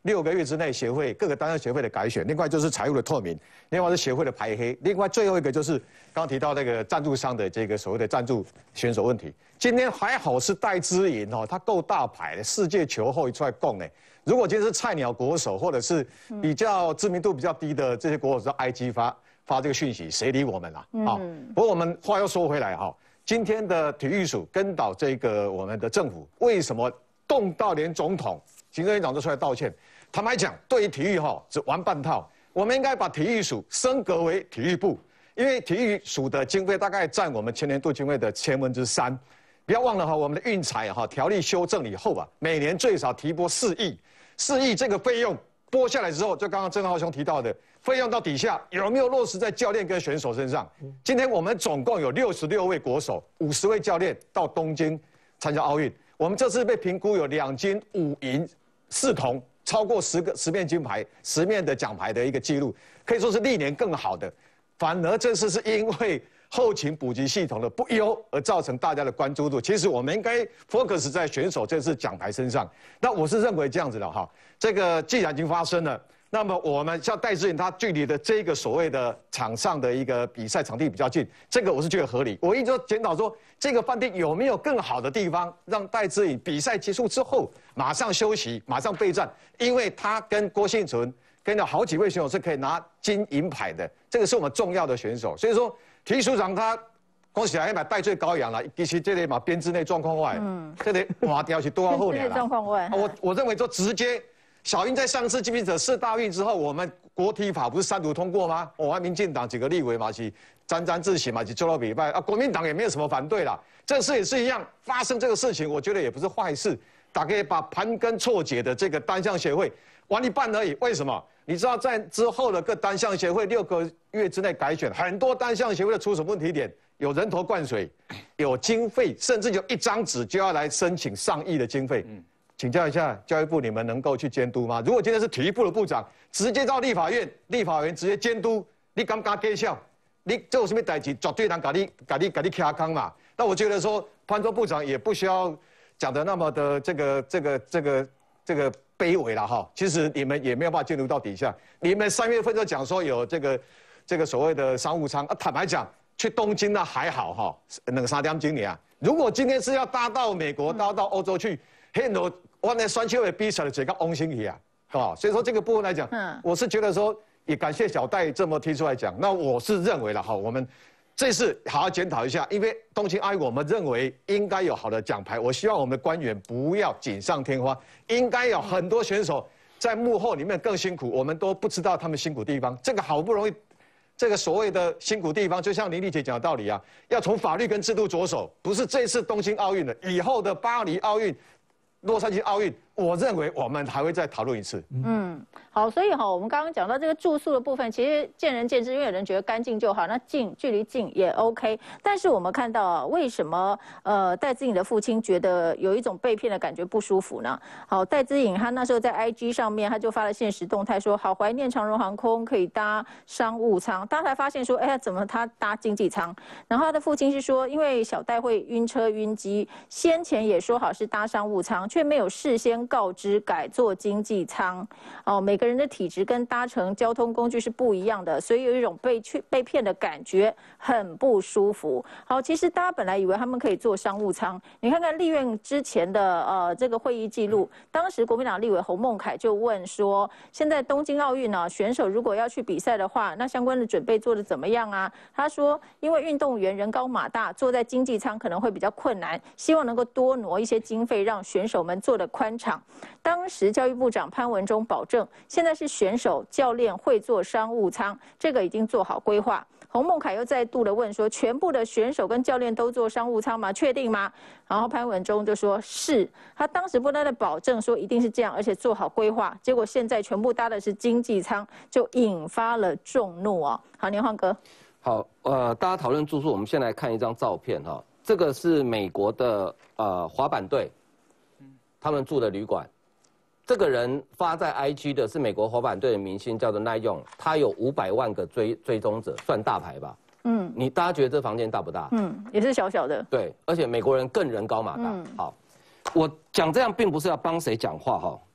六个月之内协会各个单项协会的改选，另外就是财务的透明，另外是协会的排黑，另外最后一个就是刚刚提到那个赞助商的这个所谓的赞助选手问题。今天还好是戴资颖哦，他够大牌的，世界球后一出来供呢。如果今天是菜鸟国手，或者是比较知名度比较低的这些国手，到 I G 发发这个讯息，谁理我们啊？啊、嗯，不过我们话又说回来哈，今天的体育署跟导这个我们的政府，为什么动到连总统、行政院长都出来道歉？坦白讲，对于体育哈只玩半套，我们应该把体育署升格为体育部，因为体育署的经费大概占我们前年度经费的千分之三。不要忘了哈，我们的运彩哈条例修正以后啊，每年最少提拨四亿。四亿这个费用拨下来之后，就刚刚郑浩兄提到的费用到底下有没有落实在教练跟选手身上？今天我们总共有六十六位国手，五十位教练到东京参加奥运。我们这次被评估有两金五银四铜，超过十个十面金牌、十面的奖牌的一个记录，可以说是历年更好的。反而这次是因为后勤补给系统的不优而造成大家的关注度。其实我们应该 focus 在选手这次奖牌身上。那我是认为这样子的哈，这个既然已经发生了，那么我们像戴资颖他距离的这个所谓的场上的一个比赛场地比较近，这个我是觉得合理。我一直说检讨说这个饭店有没有更好的地方，让戴资颖比赛结束之后马上休息，马上备战，因为他跟郭婞淳跟了好几位选手是可以拿金银牌的，这个是我们重要的选手，所以说。体育署长他恭喜啊，买戴罪羔羊了，其实这类嘛编制内状况外，嗯，这类划掉是多少后年了？状况外，我我认为说直接小英在上次记不记得四大运之后，我们国体法不是三读通过吗？我们民进党几个立委嘛是沾沾自喜嘛，是做到比拜啊，国民党也没有什么反对啦。这次也是一样，发生这个事情，我觉得也不是坏事，大概把盘根错节的这个单项协会玩一半而已。为什么？你知道在之后的各单项协会六个月之内改选，很多单项协会的出什么问题点？有人头灌水，有经费，甚至有一张纸就要来申请上亿的经费。嗯，请教一下教育部，你们能够去监督吗？如果今天是体育部的部长，直接到立法院，立法院直接监督，你敢不敢给笑？你这有什么代志？绝对能给你、给你、给你卡康嘛？那我觉得说，潘州部长也不需要讲的那么的这个、这个、这个、这个。卑微了哈，其实你们也没有办法进入到底下。你们三月份就讲说有这个这个所谓的商务舱啊，坦白讲，去东京那还好哈，那个三点经理啊。如果今天是要搭到美国、搭到欧洲去，很多我那双球的比赛的这个翁星体啊，啊，所以说这个部分来讲，嗯，我是觉得说也感谢小戴这么提出来讲。那我是认为了哈，我们。这次好好检讨一下，因为东京奥运我们认为应该有好的奖牌，我希望我们的官员不要锦上添花，应该有很多选手在幕后里面更辛苦，我们都不知道他们辛苦地方。这个好不容易，这个所谓的辛苦地方，就像林丽姐讲的道理啊，要从法律跟制度着手，不是这次东京奥运的，以后的巴黎奥运、洛杉矶奥运，我认为我们还会再讨论一次。嗯， 好，所以哈，我们刚刚讲到这个住宿的部分，其实见仁见智，因为有人觉得干净就好，那近距离近也 OK。但是我们看到啊，为什么呃戴资颖的父亲觉得有一种被骗的感觉不舒服呢？好，戴资颖他那时候在 I G 上面他就发了限时动态说，好怀念长荣航空可以搭商务舱，他才发现说，哎，怎么他搭经济舱？然后他的父亲是说，因为小戴会晕车晕机，先前也说好是搭商务舱，却没有事先告知改坐经济舱。哦，每个人的体质跟搭乘交通工具是不一样的，所以有一种被去被骗的感觉，很不舒服。好，其实大家本来以为他们可以坐商务舱，你看看立院之前的呃这个会议记录，当时国民党立委洪孟凯就问说，现在东京奥运呢，选手如果要去比赛的话，那相关的准备做得怎么样啊？他说，因为运动员人高马大，坐在经济舱可能会比较困难，希望能够多挪一些经费，让选手们坐得宽敞。当时教育部长潘文忠保证，现在是选手、教练会坐商务舱，这个已经做好规划。洪孟凯又再度的问说，全部的选手跟教练都坐商务舱吗？确定吗？然后潘文忠就说是，他当时不断的保证说一定是这样，而且做好规划。结果现在全部搭的是经济舱，就引发了众怒哦。好，年晃哥。 好，呃，大家讨论住宿，我们先来看一张照片哈、哦，这个是美国的呃滑板队，他们住的旅馆。这个人发在 I G 的是美国滑板队的明星，叫做奈用，他有五百万个追追踪者，算大牌吧？嗯，你大家觉得这房间大不大？ 嗯，也是小小的。 对，而且美国人更人高马大。嗯、好，我讲这样并不是要帮谁讲话哈，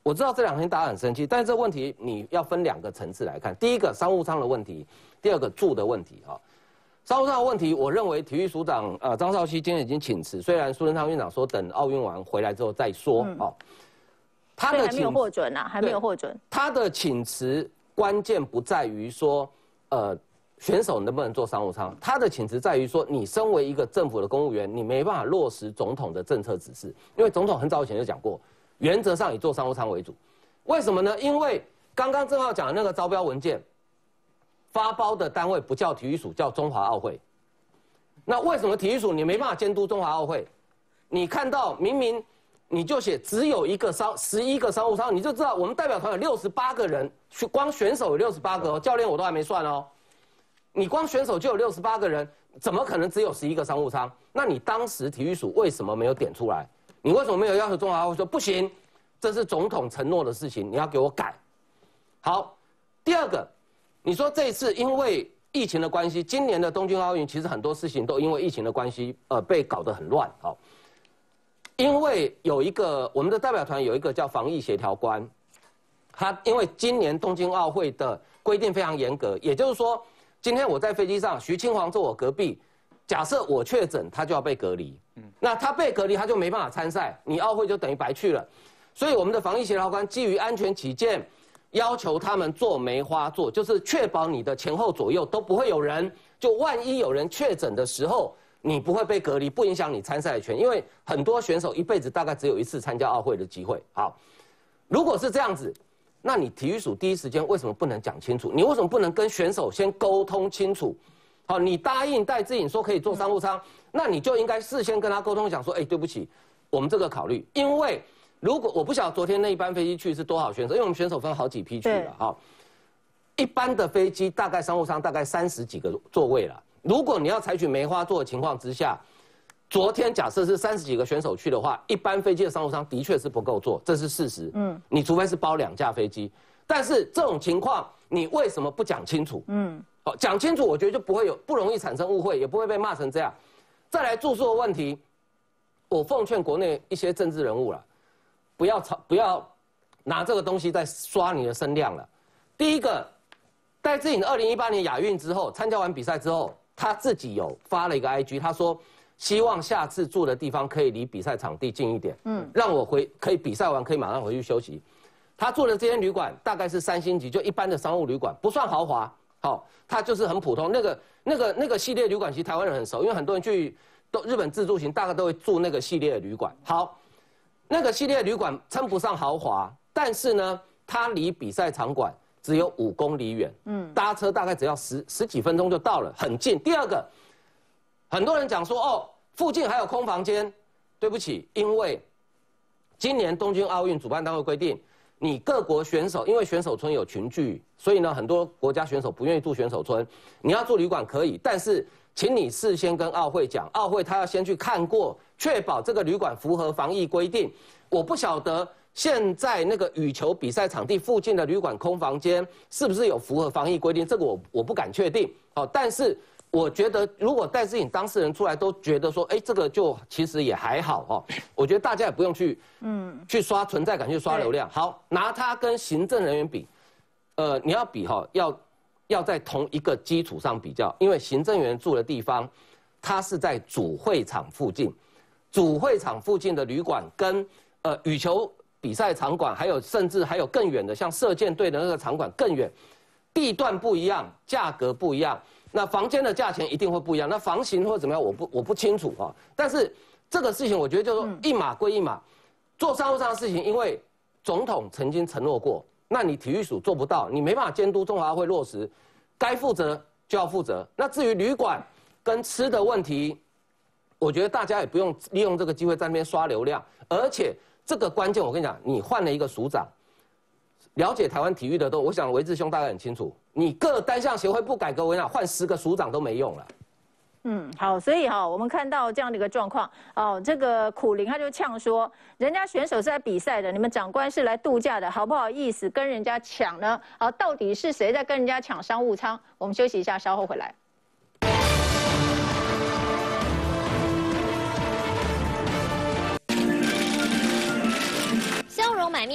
我知道这两天大家很生气，但是这问题你要分两个层次来看。第一个商务舱的问题，第二个住的问题哈。商务舱的问题，我认为体育署长呃张少熙今天已经请辞，虽然苏贞昌院长说等奥运完回来之后再说哦。嗯他的还没有获准啊，还没有获准。 他的请辞关键不在于说，呃，选手能不能坐商务舱，他的请辞在于说，你身为一个政府的公务员，你没办法落实总统的政策指示，因为总统很早以前就讲过，原则上以坐商务舱为主。为什么呢？因为刚刚正浩讲的那个招标文件，发包的单位不叫体育署，叫中华奥会。那为什么体育署你没办法监督中华奥会？你看到明明。你就写只有一个商十一个商务舱，你就知道我们代表团有六十八个人，光选手有六十八个哦，教练我都还没算哦。你光选手就有六十八个人，怎么可能只有十一个商务舱？那你当时体育署为什么没有点出来？你为什么没有要求中华奥会说不行？这是总统承诺的事情，你要给我改。好，第二个，你说这一次因为疫情的关系，今年的东京奥运其实很多事情都因为疫情的关系，呃，被搞得很乱，好。因为有一个我们的代表团有一个叫防疫协调官，他因为今年东京奥会的规定非常严格，也就是说，今天我在飞机上，徐清煌坐我隔壁，假设我确诊，他就要被隔离，嗯，那他被隔离，他就没办法参赛，你奥会就等于白去了。所以我们的防疫协调官基于安全起见，要求他们做梅花座，就是确保你的前后左右都不会有人，就万一有人确诊的时候。你不会被隔离，不影响你参赛的权，因为很多选手一辈子大概只有一次参加奥会的机会。好，如果是这样子，那你体育署第一时间为什么不能讲清楚？你为什么不能跟选手先沟通清楚？好，你答应戴资颖说可以坐商务舱，那你就应该事先跟他沟通，讲说，哎，对不起，我们这个考虑，因为如果我不晓得昨天那一班飞机去是多少选手，因为我们选手分好几批去了，好，一般的飞机大概商务舱大概三十几个座位了。如果你要采取梅花座的情况之下，昨天假设是三十几个选手去的话，一般飞机的商务舱的确是不够坐，这是事实。嗯，你除非是包两架飞机，但是这种情况你为什么不讲清楚？嗯，好，讲清楚，我觉得就不会有不容易产生误会，也不会被骂成这样。再来住宿的问题，我奉劝国内一些政治人物了，不要吵，不要拿这个东西在刷你的声量了。第一个，戴资颖二零一八年亚运之后参加完比赛之后。他自己有发了一个 I G， 他说希望下次住的地方可以离比赛场地近一点，嗯，让我回可以比赛完可以马上回去休息。他住的这间旅馆大概是三星级，就一般的商务旅馆，不算豪华，好、哦，它就是很普通。那个那个那个系列旅馆，其实台湾人很熟，因为很多人去都日本自助行，大概都会住那个系列的旅馆。好，那个系列旅馆称不上豪华，但是呢，它离比赛场馆。只有五公里远，嗯，搭车大概只要十十几分钟就到了，很近。第二个，很多人讲说，哦，附近还有空房间，对不起，因为今年东京奥运主办单位规定，你各国选手因为选手村有群聚，所以呢，很多国家选手不愿意住选手村，你要住旅馆可以，但是请你事先跟奥会讲，奥会他要先去看过，确保这个旅馆符合防疫规定。我不晓得。现在那个羽球比赛场地附近的旅馆空房间是不是有符合防疫规定？这个我我不敢确定。好，但是我觉得如果戴资颖当事人出来都觉得说，哎，这个就其实也还好哦。我觉得大家也不用去嗯去刷存在感，去刷流量。好，拿它跟行政人员比，呃，你要比哈，要要在同一个基础上比较，因为行政员住的地方，它是在主会场附近，主会场附近的旅馆跟呃羽球。比赛场馆还有甚至还有更远的，像射箭队的那个场馆更远，地段不一样，价格不一样，那房间的价钱一定会不一样。那房型或者怎么样，我不我不清楚啊。但是这个事情，我觉得就是说一码归一码，做商务舱的事情，因为总统曾经承诺过，那你体育署做不到，你没办法监督中华会落实，该负责就要负责。那至于旅馆跟吃的问题，我觉得大家也不用利用这个机会在那边刷流量，而且。这个关键，我跟你讲，你换了一个署长，了解台湾体育的都，我想维志兄大概很清楚。你各单项协会不改革，我跟你讲，换十个署长都没用了。 嗯，好，所以哈、哦，我们看到这样的一个状况，哦，这个苦苓他就呛说，人家选手是在比赛的，你们长官是来度假的，好不好意思跟人家抢呢？好，到底是谁在跟人家抢商务舱？我们休息一下，稍后回来。 笑容满面。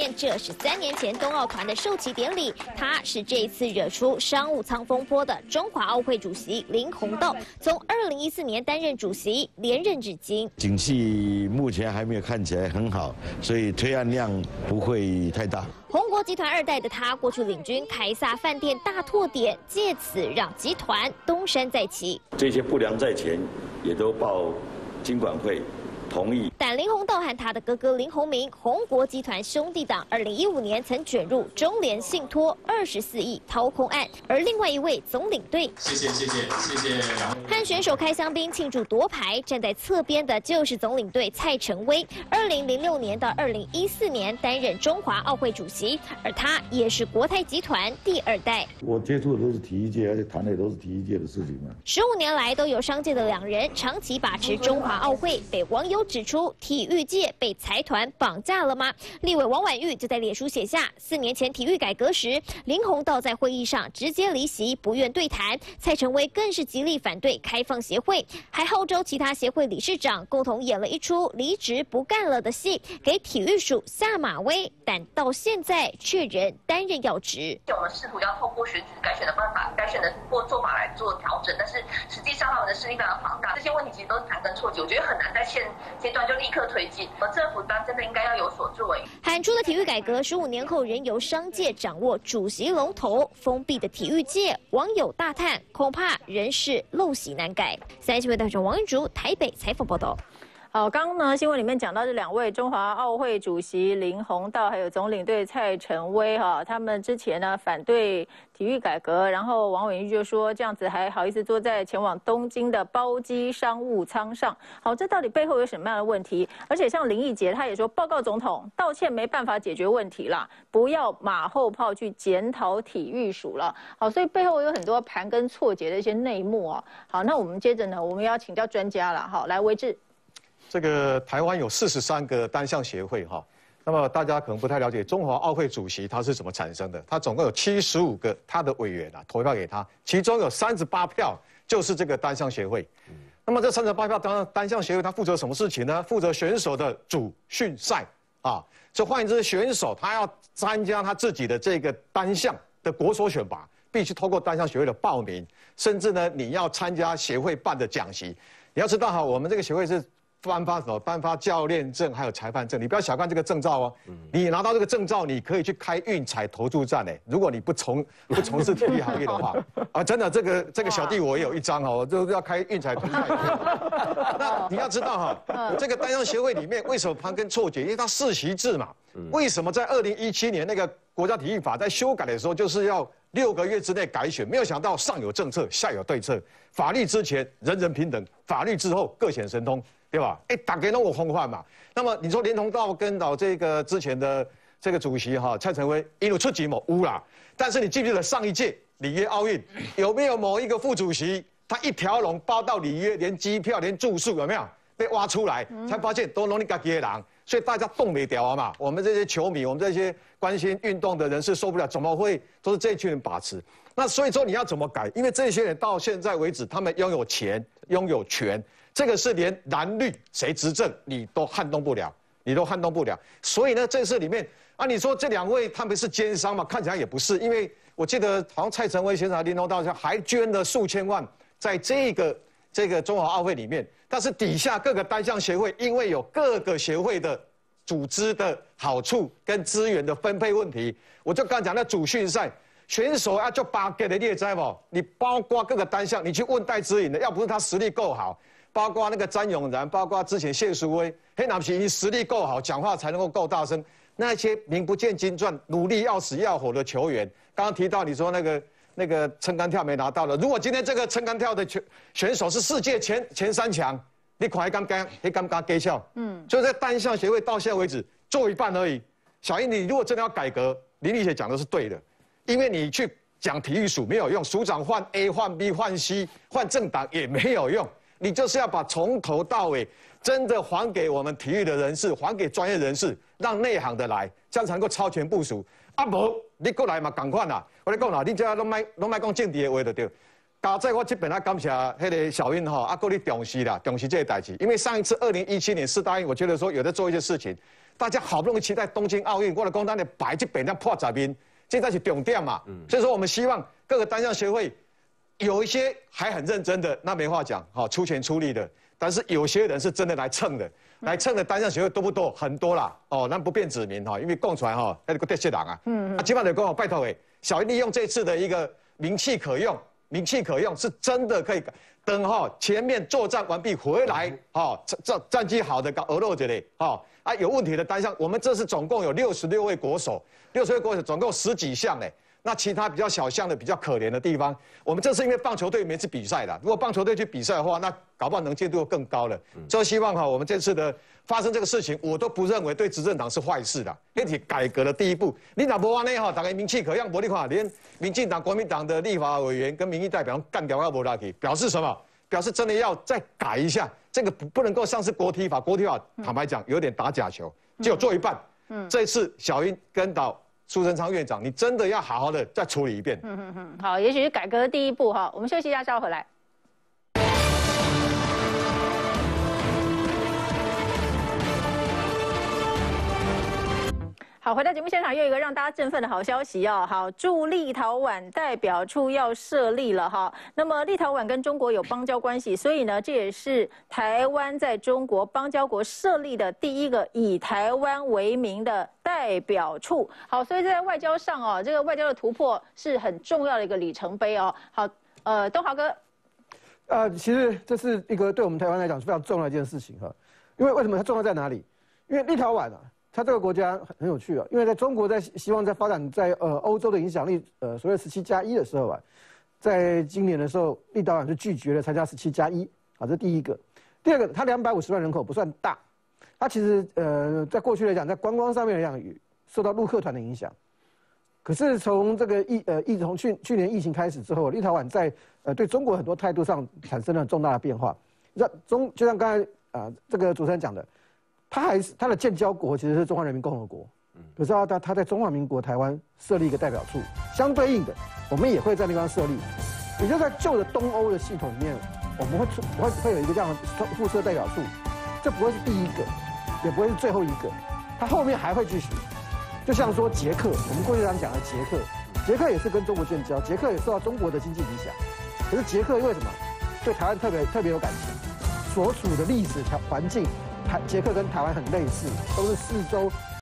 面，这是三年前冬奥团的授旗典礼，他是这一次惹出商务舱风波的中华奥会主席林鸿道，从二零一四年担任主席，连任至今。 景气目前还没有看起来很好，所以推案量不会太大。 宏国集团二代的他，过去领军凯撒饭店大拓点，借此让集团东山再起。 这些不良债权也都报金管会同意。 但林鸿道和他的哥哥林鸿明，宏国集团兄弟党，二零一五年曾卷入中联信托二十四亿掏空案，而另外一位总领队， 谢谢谢谢谢谢。 和选手开香槟庆祝夺牌，站在侧边的就是总领队蔡成威。二零零六年到二零一四年担任中华奥会主席，而他也是国泰集团第二代。 我接触的都是体育界，而且谈的也都是体育界的事情嘛。 十五年来都有商界的两人长期把持中华奥会，被网友指出体育界被财团绑架了吗？立委王婉玉就在脸书写下，四年前体育改革时，林鸿道在会议上直接离席，不愿对谈；蔡成威更是极力反对开放协会，还号召其他协会理事长共同演了一出离职不干了的戏，给体育署下马威，但到现在却仍担任要职。 我们试图要透过选举改选的办法、改选的做做法来做调整，但是实际上他们的势力非常庞大，这些问题其实都是盘根错节，我觉得很难在现阶段就立刻推进。而政府端真的应该要有所作为。 喊出了体育改革，十五年后仍由商界掌握主席龙头，封闭的体育界，网友大叹，恐怕仍是陋习难改。三十位代表王玉竹台北采访报道。 好，刚刚呢新闻里面讲到这两位中华奥会主席林鸿道还有总领队蔡成威哈，他们之前呢反对体育改革，然后王婉玉就说这样子还好意思坐在前往东京的包机商务舱上。好，这到底背后有什么样的问题？而且像林义杰他也说，报告总统道歉没办法解决问题啦，不要马后炮去检讨体育署了。好，所以背后有很多盘根错节的一些内幕哦。好，那我们接着呢，我们要请教专家了。好，来维志。 这个台湾有四十三个单项协会哈，那么大家可能不太了解中华奥会主席他是怎么产生的？他总共有七十五个他的委员啊投票给他，其中有三十八票就是这个单项协会。那么这三十八票单单项协会他负责什么事情呢？负责选手的主训赛啊，所以换言之，选手他要参加他自己的这个单项的国手选拔，必须透过单项协会的报名，甚至呢你要参加协会办的讲习。你要知道哈，我们这个协会是颁发什么？颁发教练证，还有裁判证。你不要小看这个证照哦。嗯、你拿到这个证照，你可以去开运彩投注站诶。如果你不从不从事体育行业的话，啊，真的，这个这个小弟我也有一张哦，就要开运彩投注站。那你要知道哈，这个单项协会里面为什么盘根错节？因为它世袭制嘛。为什么在二零一七年那个国家体育法在修改的时候，就是要六个月之内改选？没有想到上有政策，下有对策。法律之前人人平等，法律之后各显神通。对吧？哎，大家都有风范嘛。那么你说连同道跟到这个之前的这个主席哈蔡成威一路出局某污啦，但是你记不记得上一届里约奥运有没有某一个副主席他一条龙包到里约，连机票连住宿有没有被挖出来？才发现都弄你自己的人，所以大家动没掉啊嘛。我们这些球迷，我们这些关心运动的人士受不了，怎么会都是这一群人把持？那所以说你要怎么改？因为这些人到现在为止，他们拥有钱，拥有权。这个是连蓝绿谁执政你都撼动不了，你都撼动不了。所以呢，这事里面啊，你说这两位他们是奸商嘛？看起来也不是，因为我记得好像蔡成威先生、林鸿道还捐了数千万在这个这个中华奥会里面，但是底下各个单项协会因为有各个协会的组织的好处跟资源的分配问题，我就刚讲那主训赛。选手要做八个的列摘不？你包括各个单项，你去问戴资颖的，要不是他实力够好。包括那个詹永然，包括之前谢淑薇，黑哪皮，你实力够好，讲话才能够够大声。那些名不见经传、努力要死要活的球员，刚刚提到你说那个那个撑杆跳没拿到的，如果今天这个撑杆跳的选选手是世界前前三强，你看还敢敢还敢敢给笑？嗯，所以在单项协会到现在为止做一半而已。小英，你如果真的要改革，林立姐讲的是对的，因为你去讲体育署没有用，署长换 A 换 B 换 C 换政党也没有用。你就是要把从头到尾真的还给我们体育的人士，还给专业人士，让内行的来，这样才能够超前部署。啊，无你过来嘛，赶快啦！我跟你讲啦，你这拢卖拢卖讲政治的话就对。 加在我这边啊，感谢迄个小英哈，啊，各位重视啦，重视这个代志。因为上一次二零一七年世大运，我觉得说有在做一些事情，大家好不容易期待东京奥运，我的讲咱的摆这边让破十面，这才是重点嘛。嗯、所以说我们希望各个单项协会有一些还很认真的，那没话讲，哈，出钱出力的。但是有些人是真的来蹭的，来蹭的单项协会多不多？很多啦。哦，咱不便指名哈，因为供出来哈，那个得罪人啊。嗯。啊，基本上就讲拜托诶，小英利用这次的一个名气可用。名气可用，是真的可以等哈前面作战完毕回来，哈战战绩好的搞俄罗这里，哈啊有问题的单项，我们这次总共有六十六位国手，六十位国手总共十几项嘞。那其他比较小项的、比较可怜的地方，我们这次因为棒球队没去比赛的，如果棒球队去比赛的话，那搞不好能见度更高了。所以希望哈，我们这次的发生这个事情，我都不认为对执政党是坏事的，而且改革的第一步。你哪不安内哈，大家名气可用，不你看连民进党、国民党的立法委员跟民意代表干掉要不拉去，表示什么？表示真的要再改一下，这个不不能够像是国体法，国体法坦白讲有点打假球，只有做一半。嗯，这次小英跟到。苏贞昌院长，你真的要好好的再处理一遍。嗯嗯嗯，好，也许是改革的第一步哈。我们休息一下，稍后回来。好，回到节目现场，又有一个让大家振奋的好消息哦。好，驻立陶宛代表处要设立了哈。那么立陶宛跟中国有邦交关系，所以呢，这也是台湾在中国邦交国设立的第一个以台湾为名的代表处。好，所以在外交上哦，这个外交的突破是很重要的一个里程碑哦。好，呃，东豪哥， 呃，其实这是一个对我们台湾来讲是非常重要的一件事情哈。因为为什么它重要在哪里？因为立陶宛啊。它这个国家很很有趣啊，因为在中国在希望在发展在呃欧洲的影响力，呃所谓十七加一的时候啊，在今年的时候，立陶宛就拒绝了参加十七加一，好，这第一个。第二个，它两百五十万人口不算大，它其实呃在过去来讲，在观光上面来讲受到陆客团的影响。可是从这个疫呃疫从去去年疫情开始之后，立陶宛在呃对中国很多态度上产生了重大的变化。那中就像刚才啊、呃、这个主持人讲的。他还是他的建交国其实是中华人民共和国，可是他他他在中华民国台湾设立一个代表处，相对应的，我们也会在那地方设立，也就是在旧的东欧的系统里面，我们会出会会有一个这样的附设代表处，这不会是第一个，也不会是最后一个，它后面还会继续。就像说捷克，我们过去常讲的捷克，捷克也是跟中国建交，捷克也受到中国的经济影响，可是捷克为什么对台湾特别特别有感情？所处的历史条环境。台捷克跟台湾很类似，都是四周